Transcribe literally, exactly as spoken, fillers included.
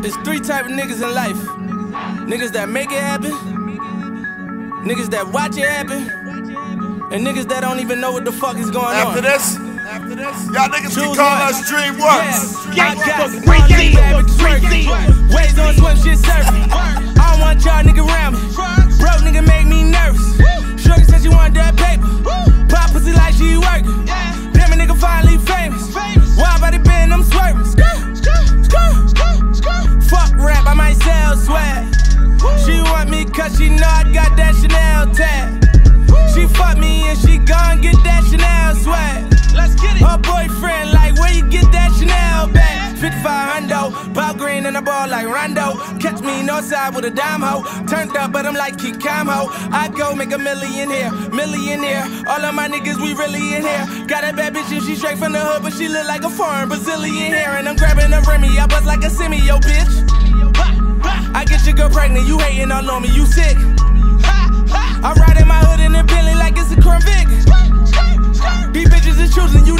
It's three type of niggas in life. Niggas that make it happen, niggas that watch it happen, and niggas that don't even know what the fuck is going After on. this, after this, y'all niggas Choose can call one. us DreamWorks. Yeah, I got it. Waves on swim, shit surfing. I don't want y'all nigga around me. Broke nigga make me nervous. Shorty said she wanted that paper. Pop pussy like she working. Damn, a nigga finally famous. Wild body been, I'm swerving. Fuck rap, I might sell swag. She want me cause she know I got that Chanel tag. She fuck me and she gon' get that Chanel swag. Let's get it. Her boyfriend like, where you get that Chanel bag? fifty-five hundo, pop green and a ball like Rondo. Catch me northside with a dime hoe. Turned up, but I'm like keep calm ho. I go make a million here, millionaire. All of my niggas, we really in here. Got a bad bitch and she straight from the hood, but she look like a foreign Brazilian hair. And I'm grabbing a Remy, I buzz like a semi, yo bitch. I get your girl pregnant, you hating all on me, you sick. I ride in my hood in a Bentley like it's a Crown Vic. These bitches is choosing, you